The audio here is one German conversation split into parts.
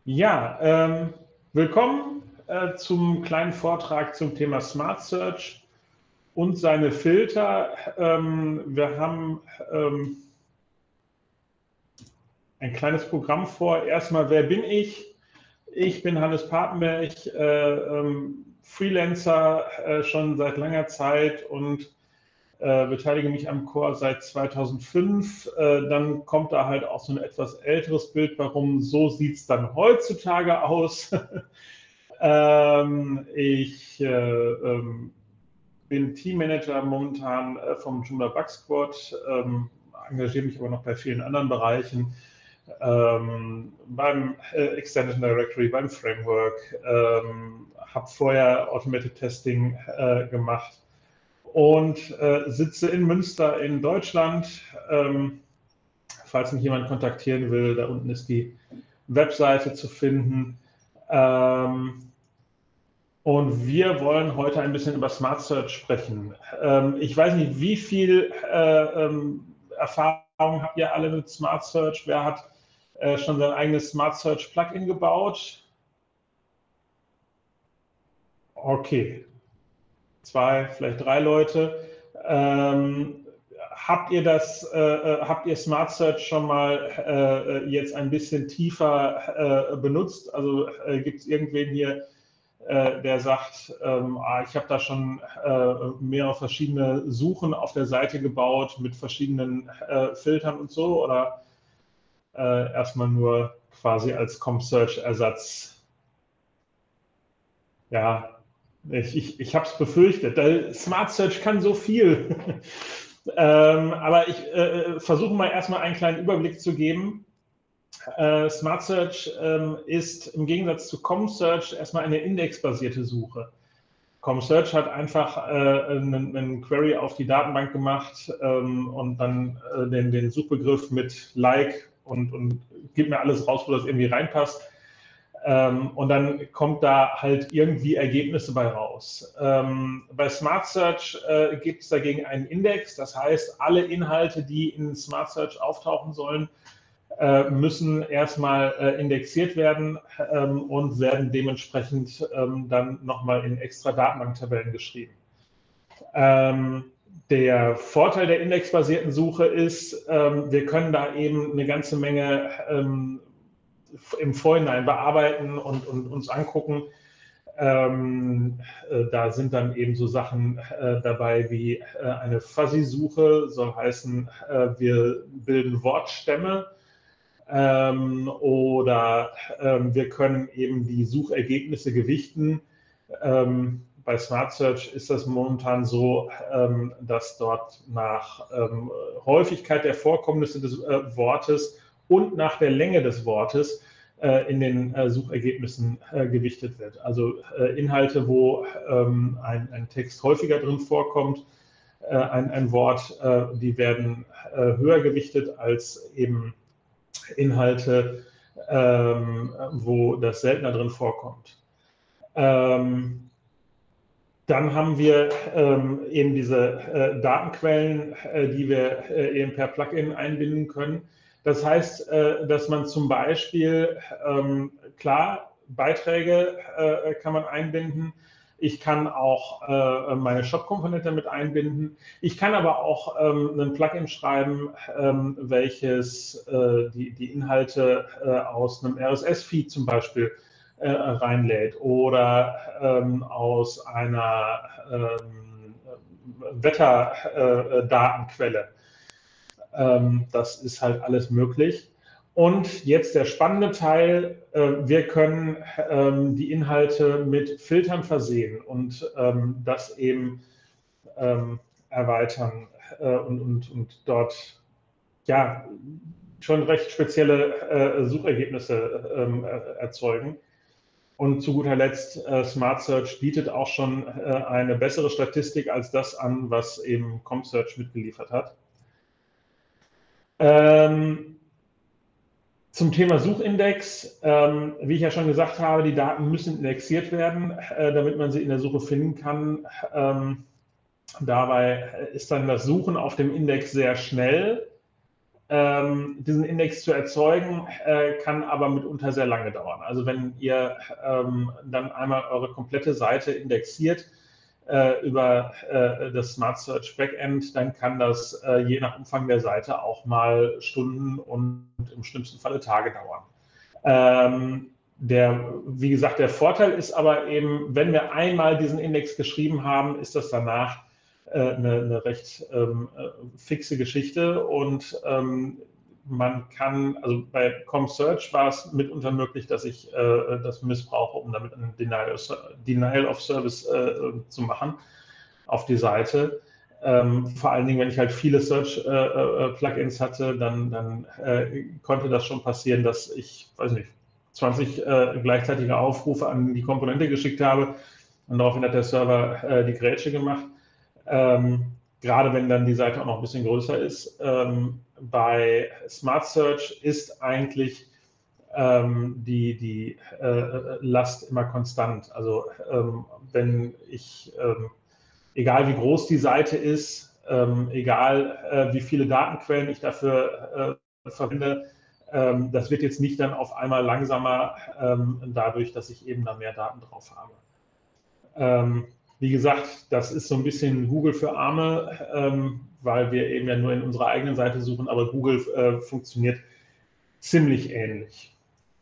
Ja, willkommen zum kleinen Vortrag zum Thema Smart Search und seine Filter. Wir haben ein kleines Programm vor. Erstmal, wer bin ich? Ich bin Hannes Papenberg, Freelancer schon seit langer Zeit und beteilige mich am Core seit 2005. Dann kommt da halt auch so ein etwas älteres Bild, warum so sieht es dann heutzutage aus. Ich bin Teammanager momentan vom Joomla Bug Squad, engagiere mich aber noch bei vielen anderen Bereichen, beim Extended Directory, beim Framework, habe vorher Automated Testing gemacht und sitze in Münster in Deutschland. Falls mich jemand kontaktieren will, da unten ist die Webseite zu finden. Und wir wollen heute ein bisschen über Smart Search sprechen. Ich weiß nicht, wie viel Erfahrung habt ihr alle mit Smart Search? Wer hat schon sein eigenes Smart Search Plugin gebaut? Okay, 2, vielleicht 3 Leute. Habt ihr Smart Search schon mal jetzt ein bisschen tiefer benutzt? Also gibt es irgendwen hier, der sagt, ich habe da schon mehrere verschiedene Suchen auf der Seite gebaut mit verschiedenen Filtern und so, oder erstmal nur quasi als ComSearch-Ersatz? Ja, ich habe es befürchtet. Smart Search kann so viel. Aber ich versuche mal erstmal einen kleinen Überblick zu geben. Smart Search ist im Gegensatz zu ComSearch erstmal eine indexbasierte Suche. ComSearch hat einfach einen Query auf die Datenbank gemacht und dann den Suchbegriff mit Like und gibt mir alles raus, wo das irgendwie reinpasst. Und dann kommt da halt irgendwie Ergebnisse bei raus. Bei Smart Search gibt es dagegen einen Index, das heißt, alle Inhalte, die in Smart Search auftauchen sollen, müssen erstmal indexiert werden und werden dementsprechend dann nochmal in extra Datenbanktabellen geschrieben. Der Vorteil der indexbasierten Suche ist, wir können da eben eine ganze Menge im Vorhinein bearbeiten und uns angucken. Da sind dann eben so Sachen dabei wie eine Fuzzy-Suche, soll heißen, wir bilden Wortstämme. Oder wir können eben die Suchergebnisse gewichten. Bei Smart Search ist das momentan so, dass dort nach Häufigkeit der Vorkommnisse des Wortes und nach der Länge des Wortes in den Suchergebnissen gewichtet wird. Also Inhalte, wo ein Text häufiger drin vorkommt, ein Wort, die werden höher gewichtet als eben Inhalte, wo das seltener drin vorkommt. Dann haben wir eben diese Datenquellen, die wir eben per Plugin einbinden können. Das heißt, dass man zum Beispiel, klar, Beiträge kann man einbinden. Ich kann auch meine Shop-Komponente mit einbinden. Ich kann aber auch ein Plugin schreiben, welches die Inhalte aus einem RSS-Feed zum Beispiel reinlädt oder aus einer Wetterdatenquelle. Das ist halt alles möglich. Und jetzt der spannende Teil, wir können die Inhalte mit Filtern versehen und das eben erweitern und dort ja schon recht spezielle Suchergebnisse erzeugen. Und zu guter Letzt, Smart Search bietet auch schon eine bessere Statistik als das an, was eben ComSearch mitgeliefert hat. Zum Thema Suchindex, wie ich ja schon gesagt habe, die Daten müssen indexiert werden, damit man sie in der Suche finden kann. Dabei ist dann das Suchen auf dem Index sehr schnell. diesen Index zu erzeugen, kann aber mitunter sehr lange dauern. Also wenn ihr dann einmal eure komplette Seite indexiert über das Smart Search Backend, dann kann das je nach Umfang der Seite auch mal Stunden und im schlimmsten Falle Tage dauern. Wie gesagt, der Vorteil ist aber eben, wenn wir einmal diesen Index geschrieben haben, ist das danach eine recht fixe Geschichte und man kann, also bei ComSearch war es mitunter möglich, dass ich das missbrauche, um damit ein Denial of Service zu machen auf die Seite. Vor allen Dingen, wenn ich halt viele Search-Plugins hatte, dann konnte das schon passieren, dass ich, weiß nicht, 20 gleichzeitige Aufrufe an die Komponente geschickt habe und daraufhin hat der Server die Grätsche gemacht. Gerade wenn dann die Seite auch noch ein bisschen größer ist. Bei Smart Search ist eigentlich die Last immer konstant. Also wenn ich, egal wie groß die Seite ist, egal wie viele Datenquellen ich dafür verwende, das wird jetzt nicht dann auf einmal langsamer, dadurch, dass ich eben da mehr Daten drauf habe. Wie gesagt, das ist so ein bisschen Google für Arme, weil wir eben ja nur in unserer eigenen Seite suchen, aber Google funktioniert ziemlich ähnlich.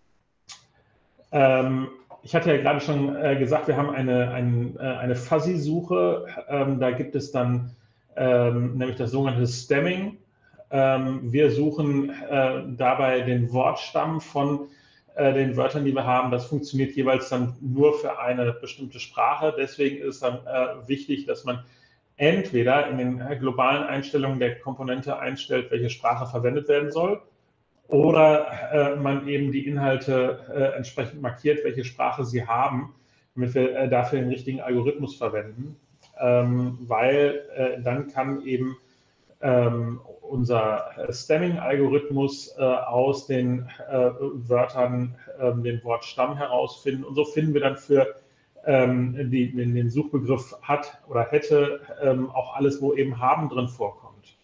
Ich hatte ja gerade schon gesagt, wir haben eine Fuzzy-Suche. Da gibt es dann nämlich das sogenannte Stemming. Wir suchen dabei den Wortstamm von den Wörtern, die wir haben. Das funktioniert jeweils dann nur für eine bestimmte Sprache. Deswegen ist es dann wichtig, dass man entweder in den globalen Einstellungen der Komponente einstellt, welche Sprache verwendet werden soll, oder man eben die Inhalte entsprechend markiert, welche Sprache sie haben, damit wir dafür den richtigen Algorithmus verwenden, weil dann kann eben unser Stemming-Algorithmus aus den Wörtern den Wortstamm herausfinden. Und so finden wir dann für den Suchbegriff hat oder hätte auch alles, wo eben haben drin vorkommt.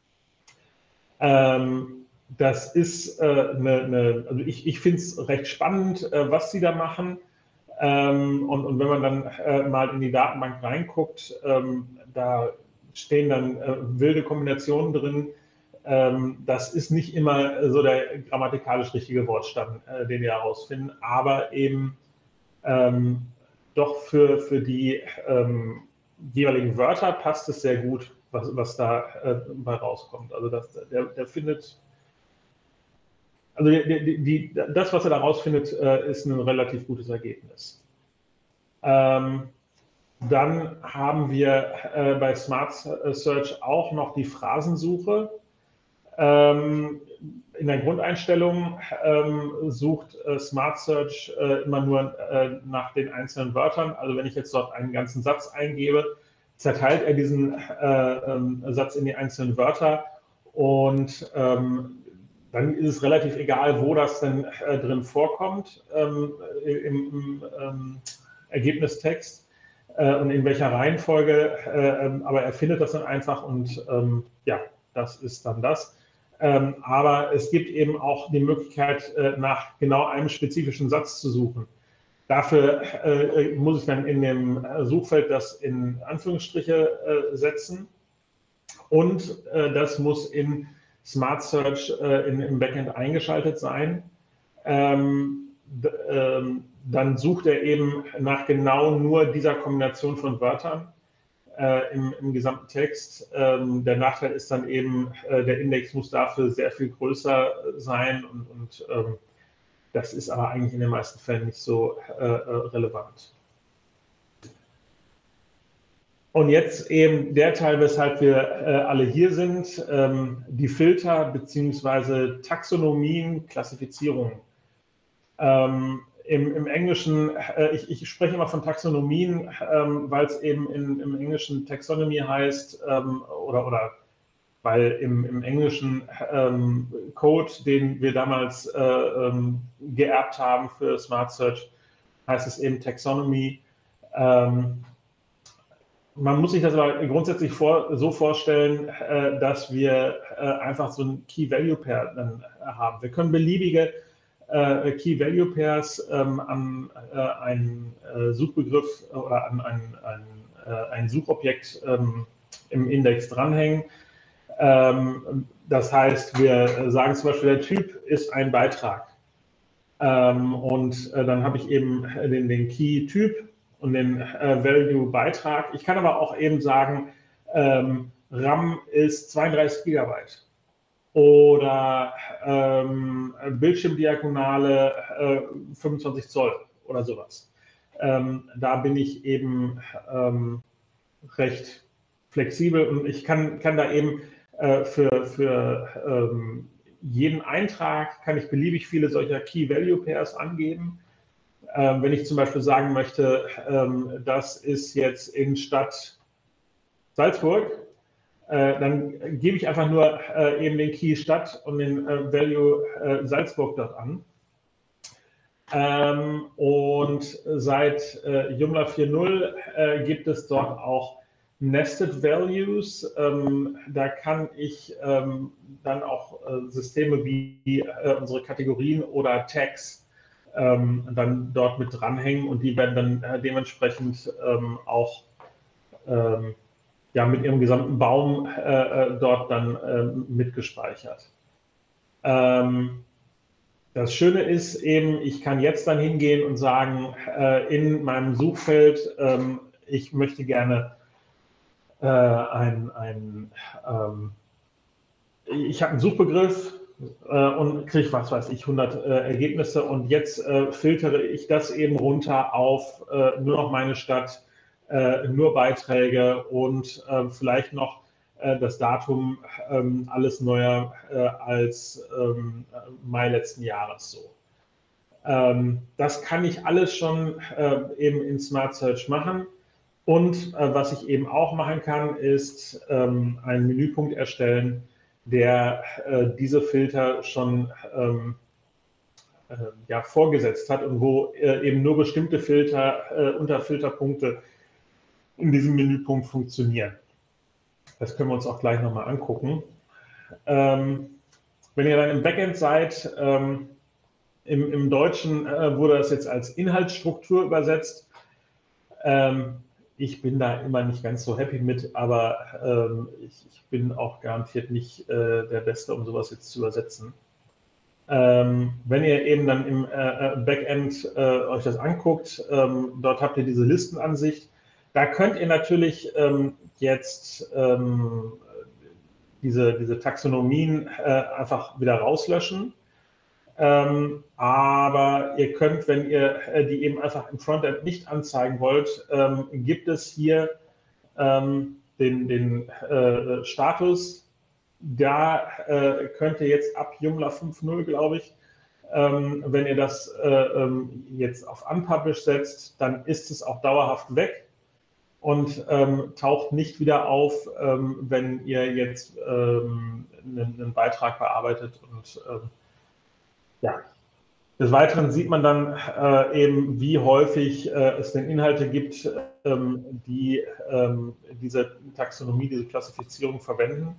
Das ist also ich finde es recht spannend, was sie da machen. Und wenn man dann mal in die Datenbank reinguckt, da stehen dann wilde Kombinationen drin. Das ist nicht immer so der grammatikalisch richtige Wortstamm, den wir herausfinden, aber eben doch für die jeweiligen Wörter passt es sehr gut, was da bei rauskommt. Also der findet, also das, was er da rausfindet, ist ein relativ gutes Ergebnis. Dann haben wir bei Smart Search auch noch die Phrasensuche. In der Grundeinstellung sucht Smart Search immer nur nach den einzelnen Wörtern. Also wenn ich jetzt dort einen ganzen Satz eingebe, zerteilt er diesen Satz in die einzelnen Wörter und dann ist es relativ egal, wo das denn drin vorkommt im Ergebnistext und in welcher Reihenfolge, aber er findet das dann einfach und ja, das ist dann das. Aber es gibt eben auch die Möglichkeit, nach genau einem spezifischen Satz zu suchen. Dafür muss ich dann in dem Suchfeld das in Anführungsstriche setzen und das muss in Smart Search im Backend eingeschaltet sein. Dann sucht er eben nach genau nur dieser Kombination von Wörtern im gesamten Text. Der Nachteil ist dann eben, der Index muss dafür sehr viel größer sein und das ist aber eigentlich in den meisten Fällen nicht so relevant. Und jetzt eben der Teil, weshalb wir alle hier sind, die Filter bzw. Taxonomien, Klassifizierungen. Im Englischen, ich spreche immer von Taxonomien, weil es eben im Englischen Taxonomy heißt oder weil im englischen Code, den wir damals geerbt haben für Smart Search, heißt es eben Taxonomy. Man muss sich das aber grundsätzlich so vorstellen, dass wir einfach so ein Key-Value-Pair dann haben. Wir können beliebige Key-Value-Pairs an einen Suchbegriff oder an ein Suchobjekt im Index dranhängen. Das heißt, wir sagen zum Beispiel, der Typ ist ein Beitrag. Und dann habe ich eben den Key-Typ und den Value-Beitrag. Ich kann aber auch eben sagen, RAM ist 32 Gigabyte oder Bildschirmdiagonale 25 Zoll oder sowas. Da bin ich eben recht flexibel und ich kann da eben für jeden Eintrag kann ich beliebig viele solcher Key-Value-Pairs angeben. Wenn ich zum Beispiel sagen möchte, das ist jetzt in Stadt Salzburg, dann gebe ich einfach nur eben den Key Stadt und den Value Salzburg dort an. Und seit Joomla 4.0 gibt es dort auch Nested Values. Da kann ich dann auch Systeme wie unsere Kategorien oder Tags dann dort mit dranhängen und die werden dann dementsprechend auch ja, mit ihrem gesamten Baum dort dann mitgespeichert. Das Schöne ist eben, ich kann jetzt dann hingehen und sagen, in meinem Suchfeld, ich möchte gerne ich habe einen Suchbegriff und kriege, was weiß ich, 100 Ergebnisse und jetzt filtere ich das eben runter auf nur noch meine Stadt, nur Beiträge und vielleicht noch das Datum alles neuer als Mai letzten Jahres so. Das kann ich alles schon eben in Smart Search machen. Und was ich eben auch machen kann, ist einen Menüpunkt erstellen, der diese Filter schon ja, vorgesetzt hat und wo eben nur bestimmte Filter, Unterfilterpunkte in diesem Menüpunkt funktionieren. Das können wir uns auch gleich nochmal angucken. Wenn ihr dann im Backend seid, im Deutschen wurde das jetzt als Inhaltsstruktur übersetzt. Ich bin da immer nicht ganz so happy mit, aber ich bin auch garantiert nicht der Beste, um sowas jetzt zu übersetzen. Wenn ihr eben dann im Backend euch das anguckt, dort habt ihr diese Listenansicht. Da könnt ihr natürlich jetzt diese Taxonomien einfach wieder rauslöschen. Aber ihr könnt, wenn ihr die eben einfach im Frontend nicht anzeigen wollt, gibt es hier den Status. Da könnt ihr jetzt ab Joomla 5.0, glaube ich, wenn ihr das jetzt auf Unpublish setzt, dann ist es auch dauerhaft weg und taucht nicht wieder auf, wenn ihr jetzt einen Beitrag bearbeitet. Und ja, des Weiteren sieht man dann eben, wie häufig es denn Inhalte gibt, die diese Taxonomie, diese Klassifizierung verwenden.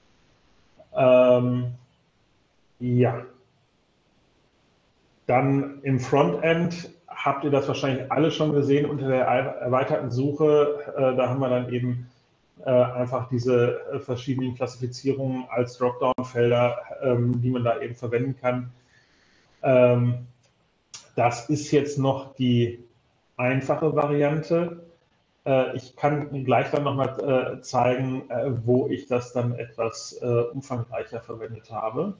Ja, dann im Frontend habt ihr das wahrscheinlich alle schon gesehen unter der erweiterten Suche. Da haben wir dann eben einfach diese verschiedenen Klassifizierungen als Dropdown-Felder, die man da eben verwenden kann. Das ist jetzt noch die einfache Variante. Ich kann gleich dann nochmal zeigen, wo ich das dann etwas umfangreicher verwendet habe.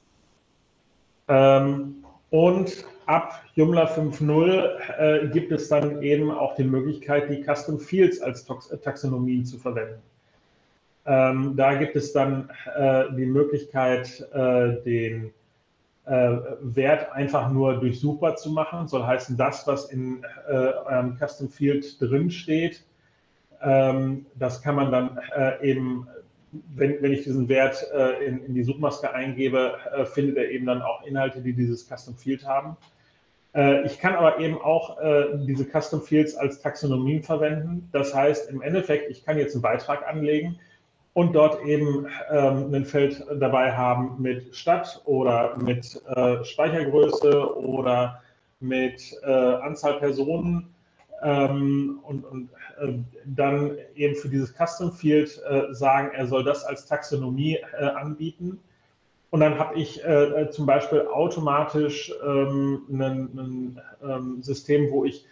Und ab Joomla 5.0 gibt es dann eben auch die Möglichkeit, die Custom Fields als Taxonomien zu verwenden. Da gibt es dann die Möglichkeit, den Wert einfach nur durchsuchbar zu machen. Soll heißen, das, was in eurem Custom Field drin steht, das kann man dann eben, wenn ich diesen Wert in die Suchmaske eingebe, findet er eben dann auch Inhalte, die dieses Custom Field haben. Ich kann aber eben auch diese Custom Fields als Taxonomien verwenden. Das heißt, im Endeffekt, ich kann jetzt einen Beitrag anlegen und dort eben ein Feld dabei haben mit Stadt oder mit Speichergröße oder mit Anzahl Personen und dann eben für dieses Custom Field sagen, er soll das als Taxonomie anbieten. Und dann habe ich zum Beispiel automatisch ein System, wo ich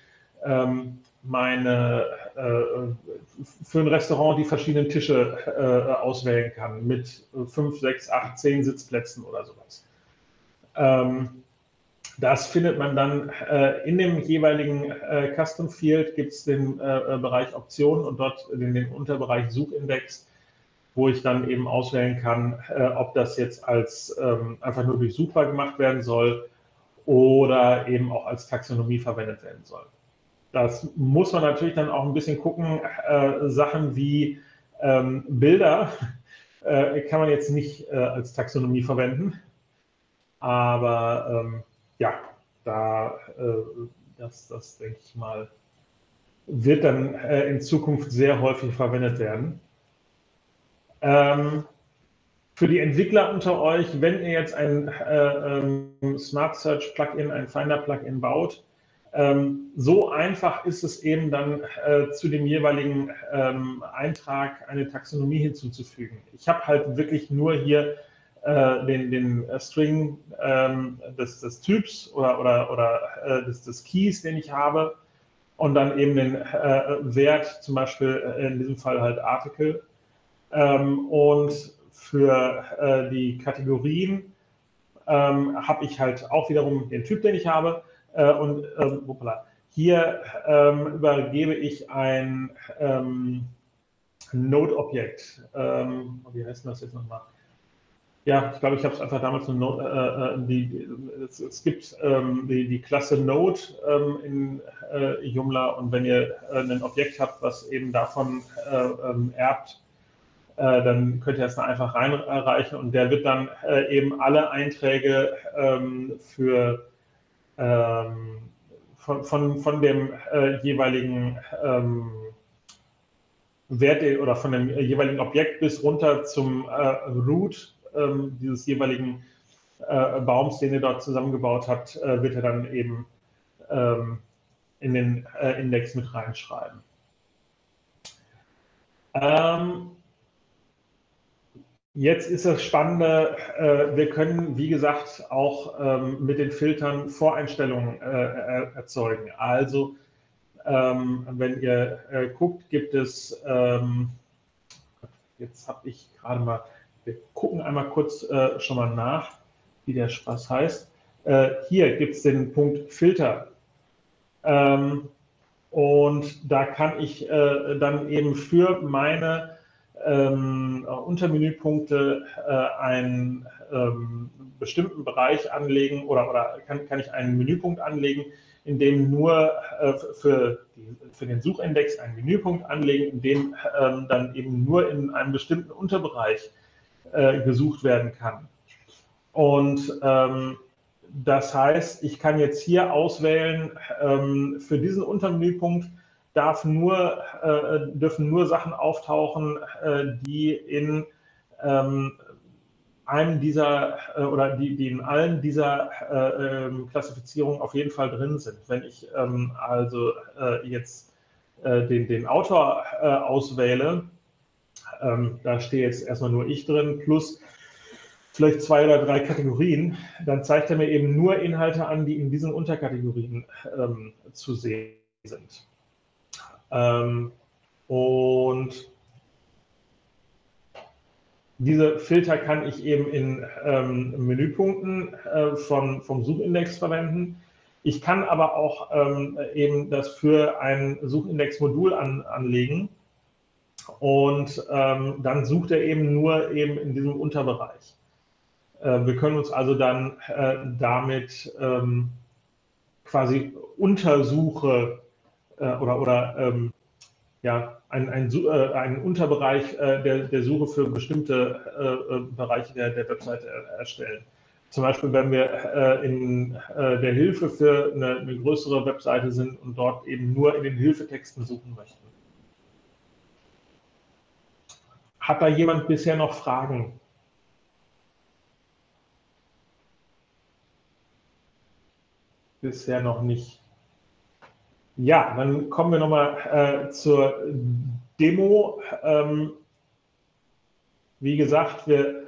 für ein Restaurant die verschiedenen Tische auswählen kann mit 5, 6, 8, 10 Sitzplätzen oder sowas. Das findet man dann in dem jeweiligen Custom Field, gibt es den Bereich Optionen und dort den Unterbereich Suchindex, wo ich dann eben auswählen kann, ob das jetzt als einfach nur durchsuchbar gemacht werden soll oder eben auch als Taxonomie verwendet werden soll. Das muss man natürlich dann auch ein bisschen gucken. Sachen wie Bilder kann man jetzt nicht als Taxonomie verwenden, aber ja, das denke ich mal, wird dann in Zukunft sehr häufig verwendet werden. Für die Entwickler unter euch, wenn ihr jetzt ein Smart Search Plugin, ein Finder Plugin baut, so einfach ist es eben dann zu dem jeweiligen Eintrag eine Taxonomie hinzuzufügen. Ich habe halt wirklich nur hier den String des Typs oder des Keys, den ich habe, und dann eben den Wert, zum Beispiel in diesem Fall halt Article. Und für die Kategorien habe ich halt auch wiederum den Typ, den ich habe. Und hier übergebe ich ein Node-Objekt. Wie heißt das jetzt nochmal? Ja, ich glaube, ich habe es einfach damals es gibt die Klasse Node in Joomla, und wenn ihr ein Objekt habt, was eben davon erbt, dann könnt ihr es da einfach reinreichen, und der wird dann eben alle Einträge von dem jeweiligen Wert oder von dem jeweiligen Objekt bis runter zum Root dieses jeweiligen Baums, den ihr dort zusammengebaut habt, wird er dann eben in den Index mit reinschreiben. Jetzt ist das Spannende, wir können, wie gesagt, auch mit den Filtern Voreinstellungen erzeugen. Also, wenn ihr guckt, gibt es, jetzt habe ich gerade mal, wir gucken einmal kurz schon mal nach, wie der Spaß heißt. Hier gibt es den Punkt Filter. Und da kann ich dann eben für meine Untermenüpunkte einen bestimmten Bereich anlegen oder kann ich einen Menüpunkt anlegen, in dem nur für den Suchindex einen Menüpunkt anlegen, in dem dann eben nur in einem bestimmten Unterbereich gesucht werden kann. Und das heißt, ich kann jetzt hier auswählen, für diesen Untermenüpunkt dürfen nur Sachen auftauchen, die in einem dieser oder die in allen dieser Klassifizierungen auf jeden Fall drin sind. Wenn ich also jetzt den Autor auswähle, da stehe jetzt erstmal nur ich drin, plus vielleicht 2 oder 3 Kategorien, dann zeigt er mir eben nur Inhalte an, die in diesen Unterkategorien zu sehen sind. Und diese Filter kann ich eben in Menüpunkten vom Suchindex verwenden. Ich kann aber auch eben das für ein Suchindex-Modul anlegen, und dann sucht er eben nur eben in diesem Unterbereich. Wir können uns also dann damit quasi Untersuche ja, einen Unterbereich der Suche für bestimmte Bereiche der Webseite erstellen. zum Beispiel, wenn wir in der Hilfe für eine größere Webseite sind und dort eben nur in den Hilfetexten suchen möchten. Hat da jemand bisher noch Fragen? Bisher noch nicht. Ja, dann kommen wir nochmal zur Demo. Wie gesagt, wir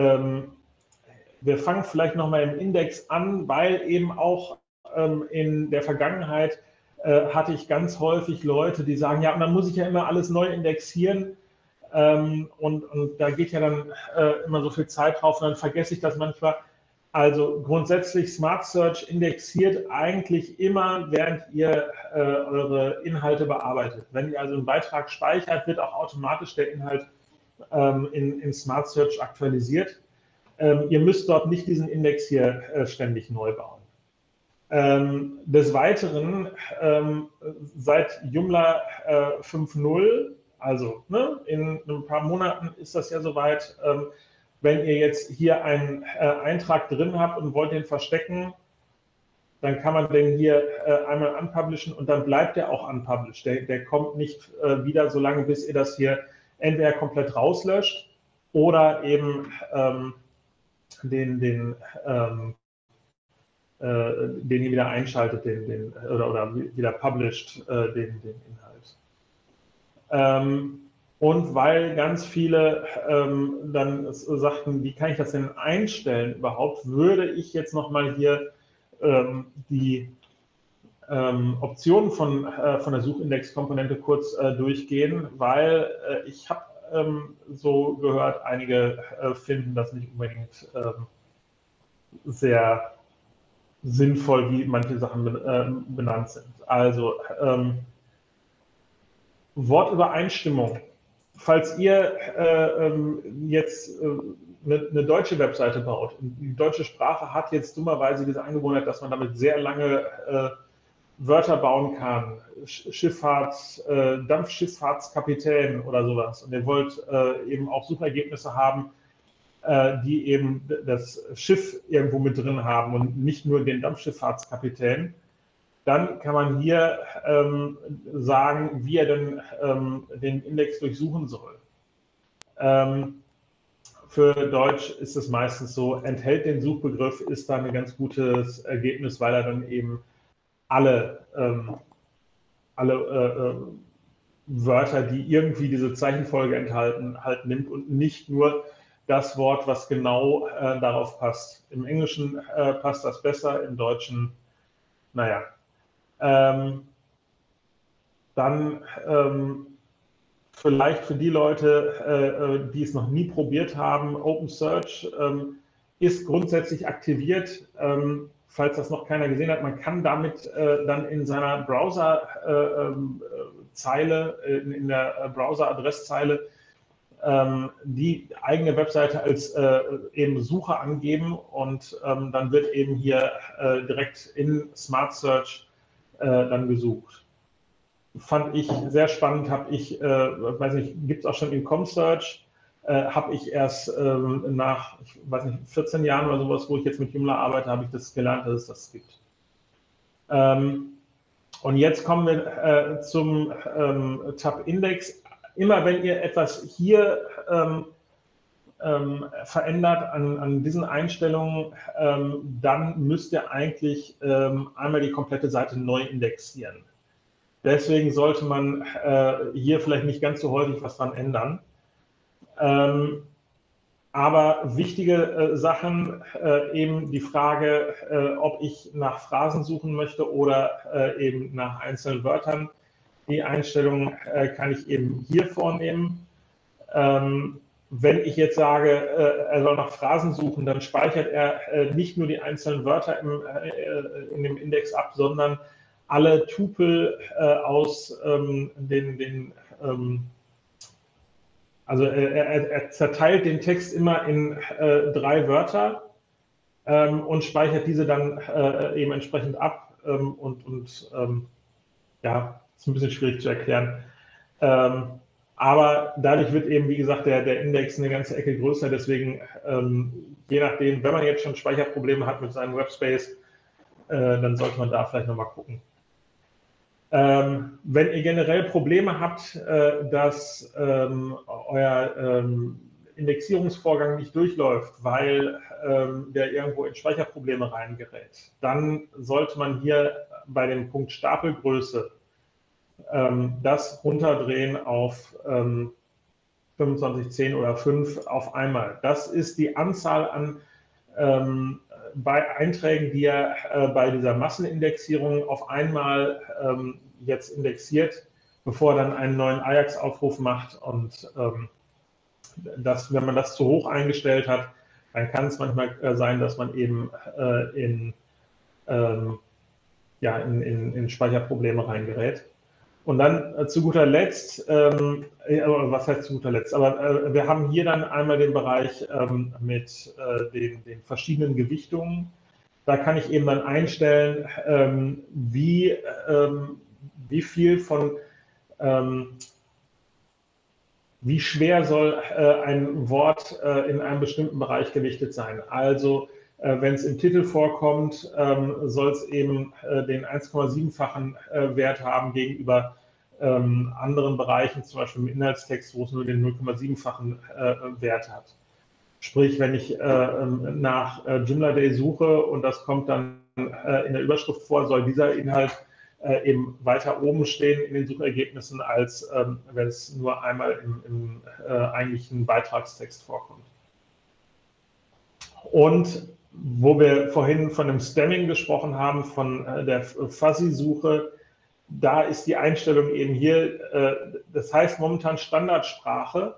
fangen vielleicht nochmal im Index an, weil eben auch in der Vergangenheit hatte ich ganz häufig Leute, die sagen, ja, und dann muss ich ja immer alles neu indexieren und da geht ja dann immer so viel Zeit drauf und dann vergesse ich das manchmal. Also grundsätzlich Smart Search indexiert eigentlich immer, während ihr eure Inhalte bearbeitet. Wenn ihr also einen Beitrag speichert, wird auch automatisch der Inhalt in Smart Search aktualisiert. Ihr müsst dort nicht diesen Index hier ständig neu bauen. Des Weiteren, seit Joomla 5.0, also ne, in ein paar Monaten ist das ja soweit, wenn ihr jetzt hier einen Eintrag drin habt und wollt den verstecken, dann kann man den hier einmal unpublishen und dann bleibt der auch unpublished. Der kommt nicht wieder so lange, bis ihr das hier entweder komplett rauslöscht oder eben den ihr wieder einschaltet, oder wieder published, den Inhalt. Und weil ganz viele dann sagten, wie kann ich das denn einstellen überhaupt, würde ich jetzt nochmal hier die Optionen von der Suchindex-Komponente kurz durchgehen, weil ich habe so gehört, einige finden das nicht unbedingt sehr sinnvoll, wie manche Sachen benannt sind. Also Wortübereinstimmung. Falls ihr jetzt eine deutsche Webseite baut und die deutsche Sprache hat jetzt dummerweise diese Angewohnheit, dass man damit sehr lange Wörter bauen kann, Dampfschifffahrtskapitän oder sowas, und ihr wollt eben auch Suchergebnisse haben, die eben das Schiff irgendwo mit drin haben und nicht nur den Dampfschifffahrtskapitän, dann kann man hier sagen, wie er denn den Index durchsuchen soll. Für Deutsch ist es meistens so, enthält den Suchbegriff, ist dann ein ganz gutes Ergebnis, weil er dann eben alle Wörter, die irgendwie diese Zeichenfolge enthalten, halt nimmt und nicht nur das Wort, was genau darauf passt. Im Englischen passt das besser, im Deutschen, naja. Dann vielleicht für die Leute, die es noch nie probiert haben, OpenSearch ist grundsätzlich aktiviert. Falls das noch keiner gesehen hat, man kann damit dann in seiner Browser-Zeile, in der Browser-Adresszeile die eigene Webseite als eben Suche angeben und dann wird eben hier direkt in Smart Search dann gesucht. Fand ich sehr spannend, habe ich, weiß nicht, gibt es auch schon in ComSearch, habe ich erst nach, ich weiß nicht, 14 Jahren oder sowas, wo ich jetzt mit Joomla arbeite, habe ich das gelernt, dass es das gibt. Und jetzt kommen wir zum Tab Index. Immer wenn ihr etwas hier verändert an diesen Einstellungen, dann müsst ihr eigentlich einmal die komplette Seite neu indexieren. Deswegen sollte man hier vielleicht nicht ganz so häufig was dran ändern. Aber wichtige Sachen, eben die Frage, ob ich nach Phrasen suchen möchte oder eben nach einzelnen Wörtern. Die Einstellung kann ich eben hier vornehmen. Wenn ich jetzt sage, er soll nach Phrasen suchen, dann speichert er nicht nur die einzelnen Wörter in dem Index ab, sondern alle Tupel aus also er zerteilt den Text immer in 3 Wörter und speichert diese dann eben entsprechend ab ja, ist ein bisschen schwierig zu erklären. Aber dadurch wird eben, wie gesagt, der Index eine ganze Ecke größer. Deswegen, je nachdem, wenn man jetzt schon Speicherprobleme hat mit seinem Webspace, dann sollte man da vielleicht nochmal gucken. Wenn ihr generell Probleme habt, dass euer Indexierungsvorgang nicht durchläuft, weil der irgendwo in Speicherprobleme reingerät, dann sollte man hier bei dem Punkt Stapelgröße das runterdrehen auf 25, 10 oder 5 auf einmal. Das ist die Anzahl an bei Einträgen, die ihr bei dieser Massenindexierung auf einmal jetzt indexiert, bevor er dann einen neuen Ajax-Aufruf macht. Und wenn man das zu hoch eingestellt hat, dann kann es manchmal sein, dass man eben in Speicherprobleme reingerät. Und dann zu guter Letzt, was heißt zu guter Letzt, aber wir haben hier dann einmal den Bereich mit den verschiedenen Gewichtungen. Da kann ich eben dann einstellen, wie viel von, wie schwer soll ein Wort in einem bestimmten Bereich gewichtet sein. Also wenn es im Titel vorkommt, soll es eben den 1,7-fachen Wert haben gegenüber anderen Bereichen, zum Beispiel im Inhaltstext, wo es nur den 0,7-fachen Wert hat. Sprich, wenn ich nach Joomla Day suche und das kommt dann in der Überschrift vor, soll dieser Inhalt eben weiter oben stehen in den Suchergebnissen, als wenn es nur einmal im eigentlichen Beitragstext vorkommt. Und wo wir vorhin von dem Stemming gesprochen haben, von der Fuzzy-Suche, da ist die Einstellung eben hier, das heißt momentan Standardsprache,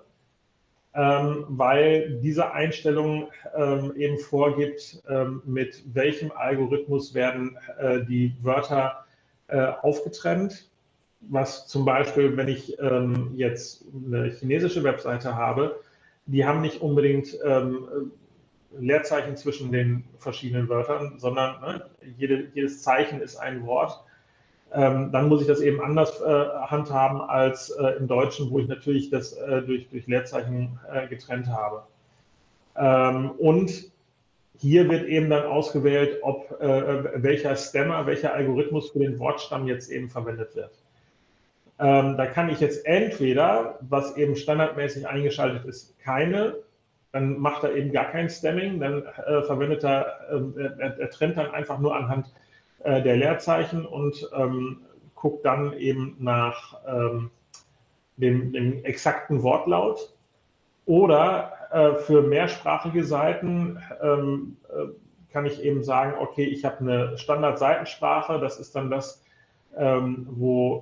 weil diese Einstellung eben vorgibt, mit welchem Algorithmus werden die Wörter aufgetrennt. Was zum Beispiel, wenn ich jetzt eine chinesische Webseite habe, die haben nicht unbedingt Leerzeichen zwischen den verschiedenen Wörtern, sondern jedes Zeichen ist ein Wort. Dann muss ich das eben anders handhaben als im Deutschen, wo ich natürlich das durch Leerzeichen getrennt habe. Und hier wird eben dann ausgewählt, ob welcher Stemmer, welcher Algorithmus für den Wortstamm jetzt eben verwendet wird. Da kann ich jetzt entweder, was eben standardmäßig eingeschaltet ist, keine, dann macht er eben gar kein Stemming, dann verwendet er trennt dann einfach nur anhand der Leerzeichen und guckt dann eben nach dem exakten Wortlaut. Oder für mehrsprachige Seiten kann ich eben sagen, okay, ich habe eine Standardseitensprache, das ist dann das, wo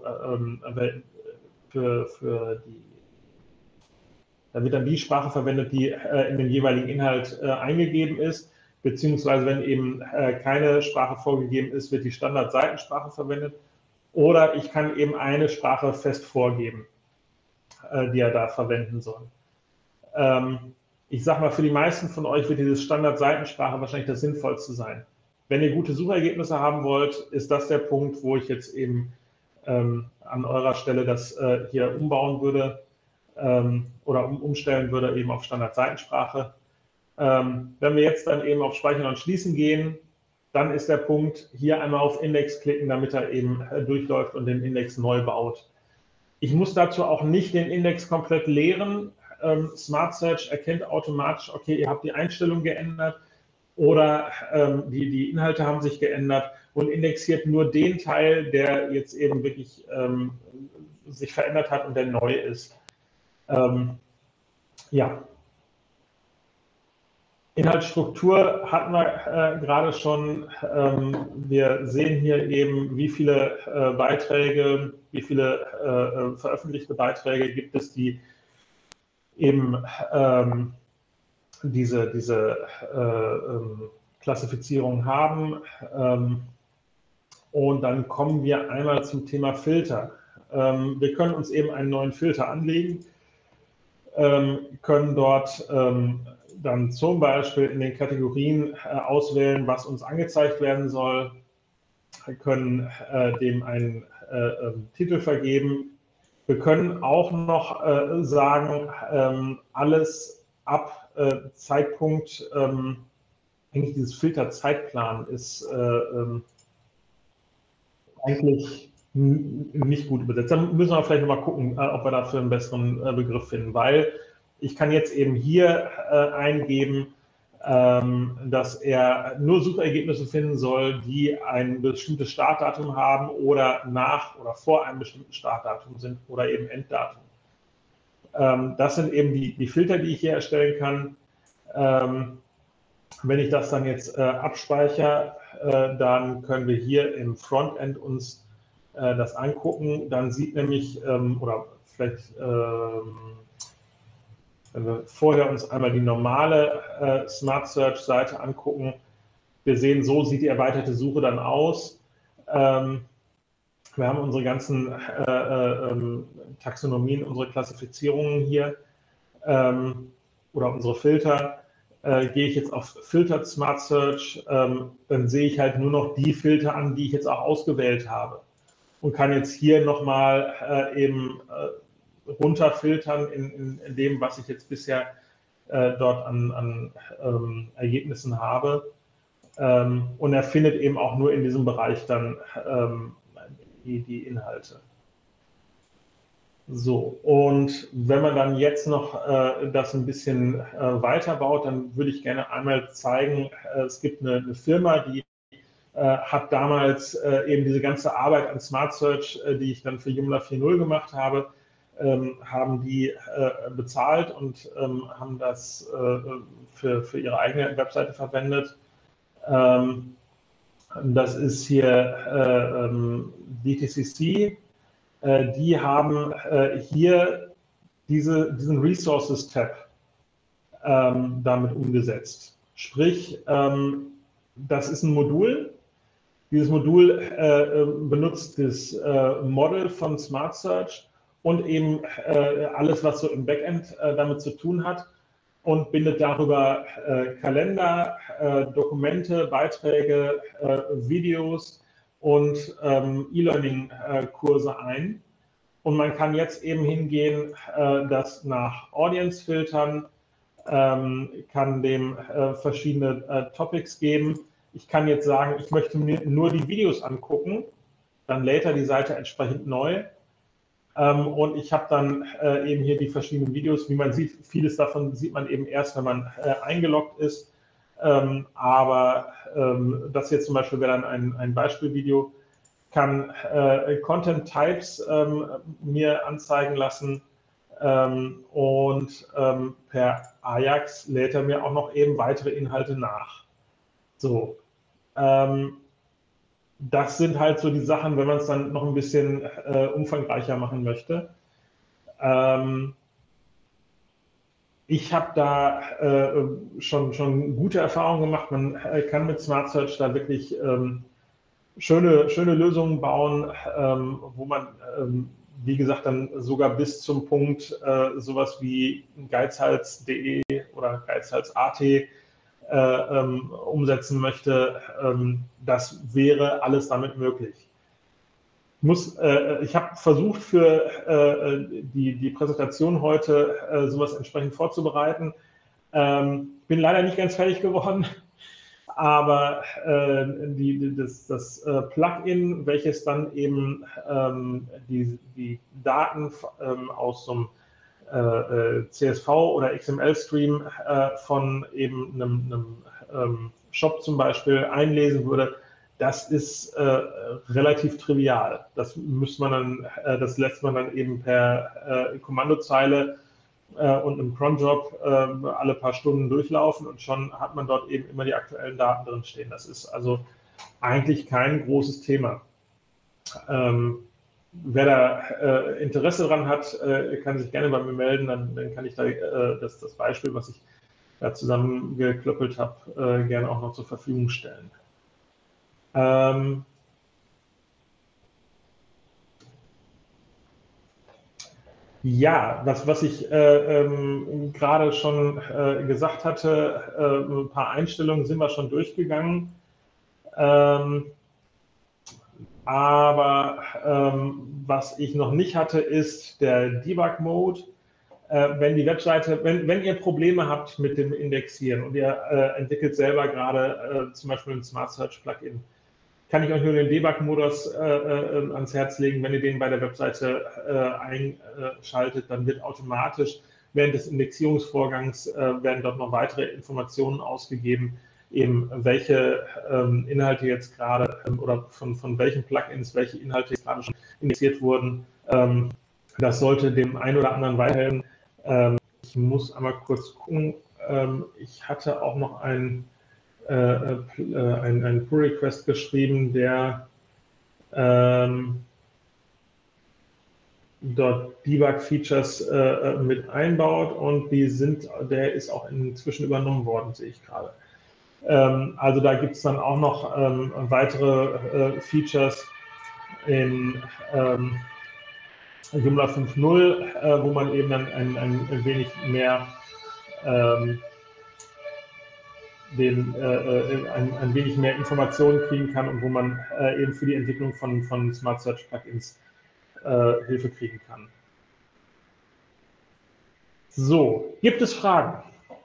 da wird dann die Sprache verwendet, die in den jeweiligen Inhalt eingegeben ist, beziehungsweise wenn eben keine Sprache vorgegeben ist, wird die Standardseitensprache verwendet. Oder ich kann eben eine Sprache fest vorgeben, die er da verwenden soll. Ich sage mal, für die meisten von euch wird diese Standardseitensprache wahrscheinlich das Sinnvollste sein. Wenn ihr gute Suchergebnisse haben wollt, ist das der Punkt, wo ich jetzt eben an eurer Stelle das hier umbauen würde oder umstellen würde eben auf Standardseitensprache. Wenn wir jetzt dann eben auf Speichern und Schließen gehen, dann ist der Punkt, hier einmal auf Index klicken, damit er eben durchläuft und den Index neu baut. Ich muss dazu auch nicht den Index komplett leeren. Smart Search erkennt automatisch, okay, ihr habt die Einstellung geändert oder die Inhalte haben sich geändert und indexiert nur den Teil, der jetzt eben wirklich sich verändert hat und der neu ist. Ja. Inhaltsstruktur hatten wir gerade schon. Wir sehen hier eben, wie viele Beiträge, wie viele veröffentlichte Beiträge gibt es, die eben diese Klassifizierung haben. Und dann kommen wir einmal zum Thema Filter. Wir können uns eben einen neuen Filter anlegen, können dort dann zum Beispiel in den Kategorien auswählen, was uns angezeigt werden soll, können dem einen Titel vergeben Wir können auch noch sagen, alles ab Zeitpunkt, eigentlich dieses Filterzeitplan ist eigentlich nicht gut übersetzt. Dann müssen wir vielleicht nochmal gucken, ob wir dafür einen besseren Begriff finden, weil ich kann jetzt eben hier eingeben, dass er nur Suchergebnisse finden soll, die ein bestimmtes Startdatum haben oder nach oder vor einem bestimmten Startdatum sind oder eben Enddatum. Das sind eben die Filter, die ich hier erstellen kann. Wenn ich das dann jetzt abspeichere, dann können wir hier im Frontend uns das angucken. Dann sieht nämlich, oder vielleicht, wenn wir vorher uns einmal die normale Smart Search Seite angucken, wir sehen, so sieht die erweiterte Suche dann aus. Wir haben unsere ganzen Taxonomien, unsere Klassifizierungen hier oder unsere Filter. Gehe ich jetzt auf Filtered Smart Search, dann sehe ich halt nur noch die Filter an, die ich jetzt auch ausgewählt habe und kann jetzt hier nochmal eben runterfiltern in dem, was ich jetzt bisher dort an Ergebnissen habe. Und er findet eben auch nur in diesem Bereich dann die Inhalte. So, und wenn man dann jetzt noch das ein bisschen weiterbaut, dann würde ich gerne einmal zeigen, es gibt eine Firma, die hat damals eben diese ganze Arbeit an Smart Search, die ich dann für Joomla 4.0 gemacht habe, haben die bezahlt und haben das für ihre eigene Webseite verwendet. Das ist hier DTCC. Die haben hier diesen Resources-Tab damit umgesetzt. Sprich, das ist ein Modul. Dieses Modul benutzt das Model von Smart Search und eben alles, was so im Backend damit zu tun hat und bindet darüber Kalender, Dokumente, Beiträge, Videos und E-Learning-Kurse ein. Und man kann jetzt eben hingehen, das nach Audience filtern, kann dem verschiedene Topics geben. Ich kann jetzt sagen, ich möchte mir nur die Videos angucken, dann lädt er die Seite entsprechend neu. Und ich habe dann eben hier die verschiedenen Videos. Wie man sieht, vieles davon sieht man eben erst, wenn man eingeloggt ist. Aber das jetzt zum Beispiel wäre dann ein Beispielvideo, kann Content Types mir anzeigen lassen und per Ajax lädt er mir auch noch eben weitere Inhalte nach. So, das sind halt so die Sachen, wenn man es dann noch ein bisschen umfangreicher machen möchte. Ich habe da schon gute Erfahrungen gemacht. Man kann mit Smart Search da wirklich schöne Lösungen bauen, wo man, wie gesagt, dann sogar bis zum Punkt sowas wie geizhals.de oder geizhals.at umsetzen möchte. Das wäre alles damit möglich. Ich habe versucht, für die Präsentation heute sowas entsprechend vorzubereiten. Bin leider nicht ganz fertig geworden, aber das Plugin, welches dann eben die Daten aus so einem CSV oder XML-Stream von eben einem Shop zum Beispiel einlesen würde, das ist relativ trivial. Das lässt man dann eben per Kommandozeile und im Cronjob alle paar Stunden durchlaufen und schon hat man dort eben immer die aktuellen Daten drin stehen. Das ist also eigentlich kein großes Thema. Wer da Interesse daran hat, kann sich gerne bei mir melden, dann kann ich da das Beispiel, was ich da zusammengeklöppelt habe, gerne auch noch zur Verfügung stellen. Ja, was ich gerade schon gesagt hatte, ein paar Einstellungen sind wir schon durchgegangen. Aber was ich noch nicht hatte, ist der Debug-Mode. Wenn die Webseite, wenn ihr Probleme habt mit dem Indexieren und ihr entwickelt selber gerade zum Beispiel ein Smart Search Plugin, kann ich euch nur den Debug-Modus ans Herz legen. Wenn ihr den bei der Webseite einschaltet, dann wird automatisch während des Indexierungsvorgangs werden dort noch weitere Informationen ausgegeben, eben welche Inhalte jetzt gerade oder von welchen Plugins welche Inhalte jetzt gerade schon indexiert wurden. Das sollte dem einen oder anderen weiterhelfen. Ich muss einmal kurz gucken. Ich hatte auch noch einen Pull-Request geschrieben, der dort Debug-Features mit einbaut und der ist auch inzwischen übernommen worden, sehe ich gerade. Also da gibt es dann auch noch weitere Features in Joomla 5.0, wo man eben dann ein wenig mehr ein wenig mehr Informationen kriegen kann und wo man eben für die Entwicklung von Smart Search Plugins Hilfe kriegen kann. So, gibt es Fragen?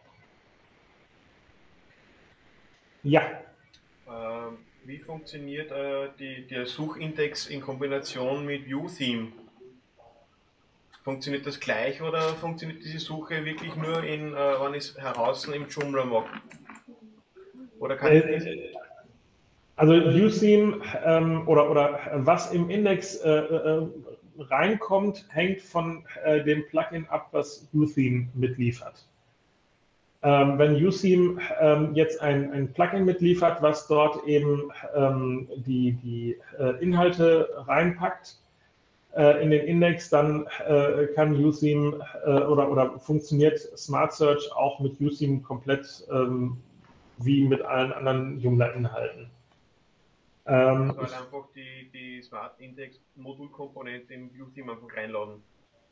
Ja. Wie funktioniert der Suchindex in Kombination mit ViewTheme? Funktioniert das gleich oder funktioniert diese Suche wirklich nur wenn ich es heraus im Joomla mache? Oder kann ich also ViewTheme oder was im Index reinkommt, hängt von dem Plugin ab, was ViewTheme mitliefert. Wenn ViewTheme jetzt ein Plugin mitliefert, was dort eben die Inhalte reinpackt in den Index, dann kann ViewTheme oder funktioniert Smart Search auch mit ViewTheme komplett wie mit allen anderen Joomla-Inhalten. Also halt einfach die Smart Index Modulkomponente im ViewTheme einfach reinladen.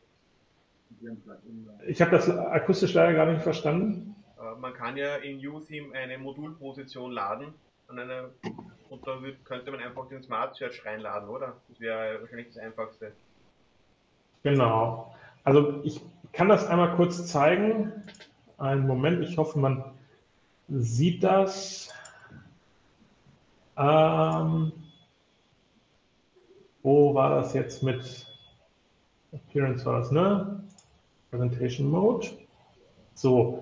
Ich habe das akustisch leider gar nicht verstanden. Man kann ja in ViewTheme eine Modulposition laden und da könnte man einfach den Smart Search reinladen, oder? Das wäre wahrscheinlich das Einfachste. Genau. Also ich kann das einmal kurz zeigen. Einen Moment, ich hoffe, man sieht das. Wo war das jetzt mit Appearance war das, ne? Presentation Mode. So.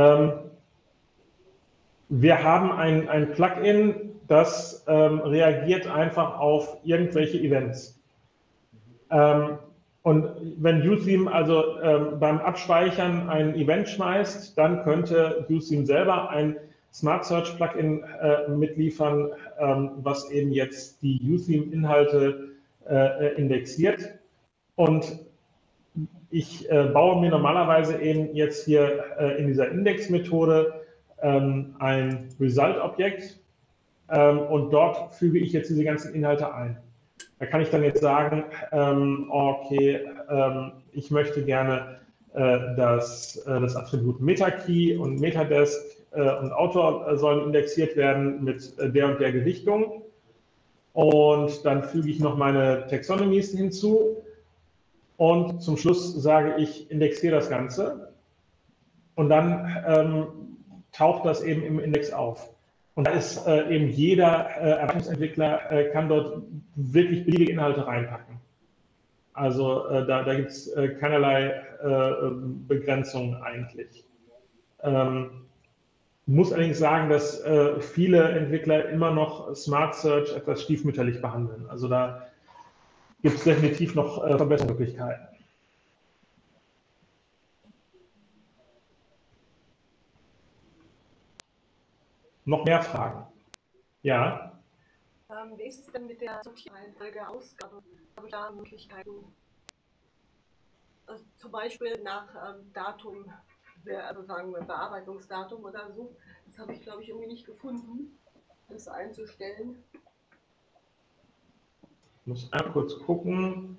Wir haben ein Plugin, das reagiert einfach auf irgendwelche Events. Und wenn ViewTheme also beim Abspeichern ein Event schmeißt, dann könnte ViewTheme selber ein Smart Search Plugin mitliefern, was eben jetzt die ViewTheme-Inhalte indexiert. Und ich baue mir normalerweise eben jetzt hier in dieser Index-Methode ein Result-Objekt und dort füge ich jetzt diese ganzen Inhalte ein. Da kann ich dann jetzt sagen, okay, ich möchte gerne, dass das Attribut MetaKey und MetaDesk und Autor sollen indexiert werden mit der und der Gewichtung. Und dann füge ich noch meine Taxonomies hinzu. Und zum Schluss sage ich, indexiere das Ganze. Und dann taucht das eben im Index auf. Und da ist eben jeder Erweiterungsentwickler kann dort wirklich beliebige Inhalte reinpacken. Also da gibt es keinerlei Begrenzungen eigentlich. Muss allerdings sagen, dass viele Entwickler immer noch Smart Search etwas stiefmütterlich behandeln. Also da gibt es definitiv noch Verbesserungsmöglichkeiten. Noch mehr Fragen? Ja? Wie ist es denn mit der Sortierreihenfolge Ausgabe? Habe ich da Möglichkeiten? Also zum Beispiel nach Datum, also sagen wir Bearbeitungsdatum oder so. Das habe ich, glaube ich, irgendwie nicht gefunden, das einzustellen. Ich muss einmal kurz gucken.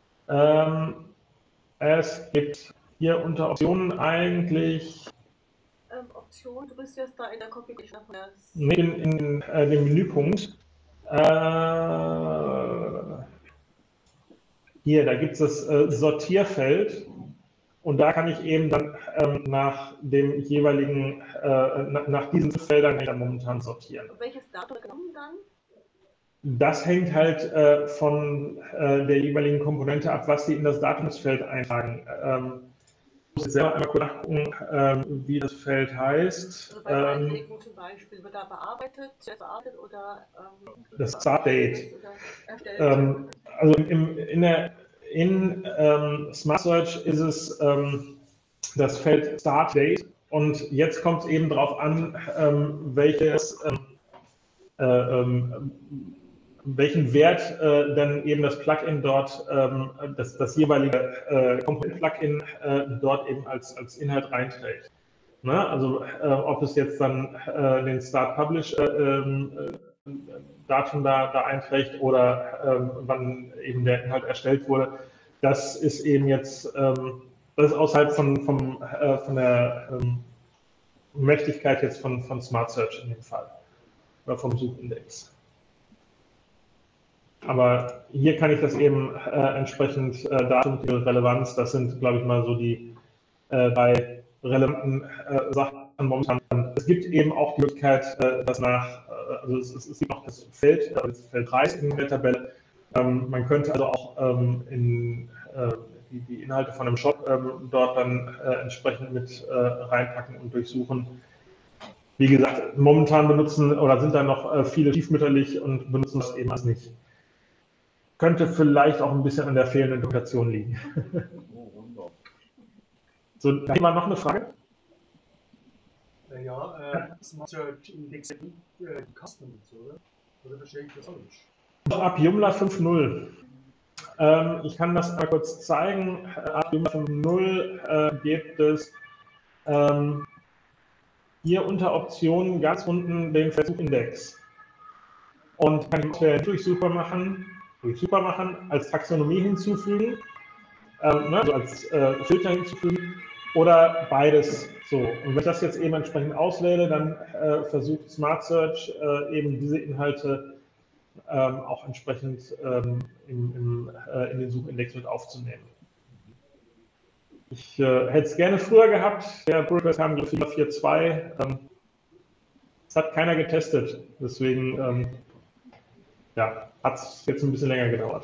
Es gibt hier unter Optionen eigentlich. Option, du bist jetzt da in der Configuration von der. In dem Menüpunkt. Hier, da gibt es das Sortierfeld und da kann ich eben dann nach dem jeweiligen, nach diesen Feldern kann ich dann momentan sortieren. Und welches Datum genommen dann? Das hängt halt von der jeweiligen Komponente ab, was Sie in das Datumsfeld eintragen. Ich muss jetzt selber einmal kurz nachgucken, wie das Feld heißt. Also bei Beiträgen zum Beispiel, wird da bearbeitet oder das Start-Date. Erstellt? Also in Smart Search ist es das Feld Start-Date und jetzt kommt es eben darauf an, welchen Wert dann eben das Plugin dort, das jeweilige Komponent-Plugin dort eben als Inhalt reinträgt. Ne? Also ob es jetzt dann den Start-Publish-Datum da einträgt oder wann eben der Inhalt erstellt wurde, das ist eben jetzt das ist außerhalb von der Mächtigkeit jetzt von Smart Search in dem Fall oder vom Suchindex. Aber hier kann ich das eben entsprechend Datum, Relevanz, das sind, glaube ich, mal so die drei relevanten Sachen momentan. Es gibt eben auch die Möglichkeit, dass also es gibt noch das Feld 3 in der Tabelle. Man könnte also auch die Inhalte von einem Shop dort dann entsprechend mit reinpacken und durchsuchen. Wie gesagt, momentan benutzen oder sind da noch viele stiefmütterlich und benutzen das eben als nicht. Könnte vielleicht auch ein bisschen an der fehlenden Dokumentation liegen. So, da haben wir noch eine Frage? Ja, Smart Search indexiert nicht die Customs, oder? Oder verstehe ich das falsch? Ab Joomla 5.0. Ich kann das mal kurz zeigen. Ab Joomla 5.0 gibt es hier unter Optionen ganz unten den Versuchindex. Und kann ich Durchsucher machen, als Taxonomie hinzufügen, also als Filter hinzufügen oder beides so. Und wenn ich das jetzt eben entsprechend auswähle, dann versucht Smart Search eben diese Inhalte auch entsprechend in den Suchindex mit aufzunehmen. Ich hätte es gerne früher gehabt. Der Pull Request kam 4.2. Das hat keiner getestet. Deswegen ja, hat es jetzt ein bisschen länger gedauert.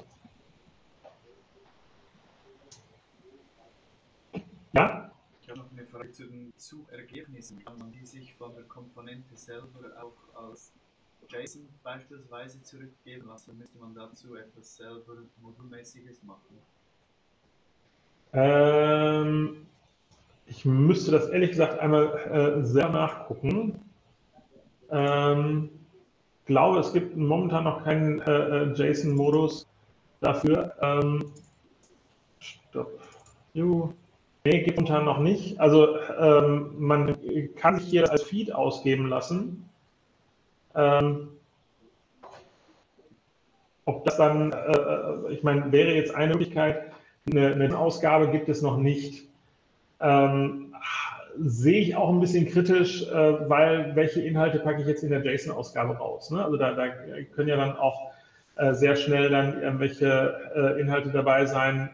Ja? Ich habe noch eine Frage zu den Suchergebnissen. Kann man die sich von der Komponente selber auch als JSON beispielsweise zurückgeben lassen? Müsste man dazu etwas selber Modulmäßiges machen? Ich müsste das ehrlich gesagt einmal selber nachgucken. Ich glaube, es gibt momentan noch keinen JSON-Modus dafür. Stopp. Nee, gibt momentan noch nicht. Also man kann sich hier als Feed ausgeben lassen. Ob das dann, ich meine, wäre jetzt eine Möglichkeit, eine Ausgabe gibt es noch nicht. Sehe ich auch ein bisschen kritisch, weil welche Inhalte packe ich jetzt in der JSON-Ausgabe raus? Ne? Also da können ja dann auch sehr schnell dann irgendwelche Inhalte dabei sein,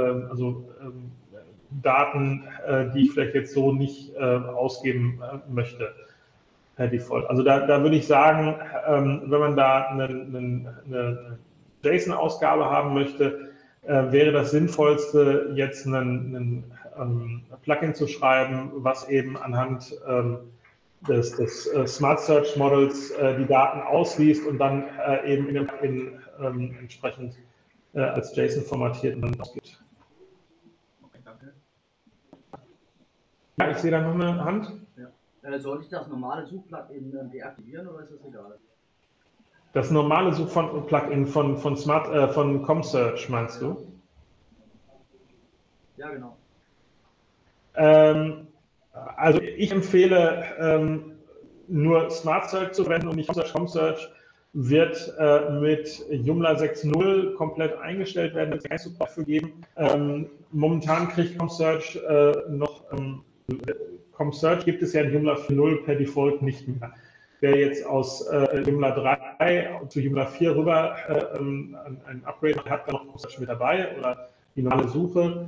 Daten, die ich vielleicht jetzt so nicht ausgeben möchte, per Default. Also da würde ich sagen, wenn man da eine JSON-Ausgabe haben möchte, wäre das Sinnvollste, jetzt ein Plugin zu schreiben, was eben anhand des Smart Search Models die Daten ausliest und dann eben in dem Plugin entsprechend als JSON formatiert und dann ausgibt. Okay, danke. Ja, ich sehe da noch eine Hand. Ja. Soll ich das normale Suchplugin deaktivieren oder ist das egal? Das normale Suchplugin von ComSearch meinst du? Ja, genau. Also ich empfehle nur Smart Search zu verwenden und nicht ComSearch wird mit Joomla 6.0 komplett eingestellt werden, wird es keinen Support für geben. Momentan kriegt ComSearch noch ComSearch gibt es ja in Joomla 4.0 per Default nicht mehr. wer jetzt aus Joomla 3 zu Joomla 4 rüber ein Upgrade hat, dann noch CommSearch mit dabei oder die normale Suche.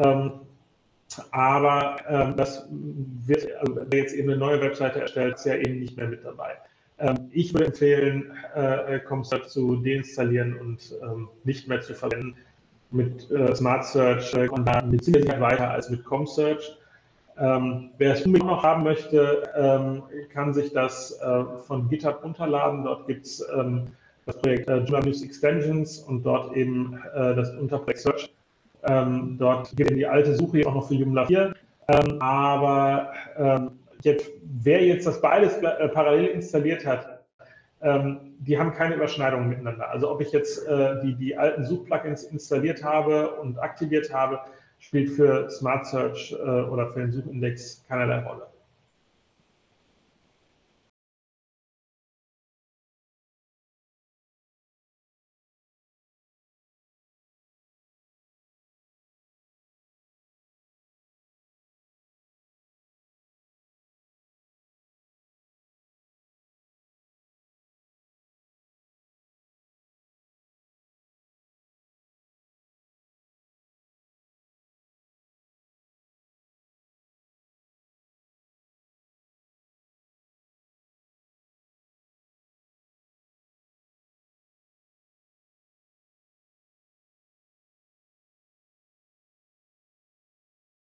Aber das wird, also wer jetzt eben eine neue Webseite erstellt, ist ja eben nicht mehr mit dabei. Ich würde empfehlen, CommSearch zu deinstallieren und nicht mehr zu verwenden. Mit Smart Search kommt da mit Sicherheit weiter als mit CommSearch. Wer es unbedingt noch haben möchte, kann sich das von GitHub runterladen. Dort gibt es das Projekt Joomla News Extensions und dort eben das Unterprojekt Search. Dort geht die alte Suche auch noch für Joomla 4. Aber wer jetzt das beides parallel installiert hat, die haben keine Überschneidungen miteinander. Also ob ich jetzt die alten Suchplugins installiert habe und aktiviert habe, spielt für Smart Search oder für den Suchindex keinerlei Rolle.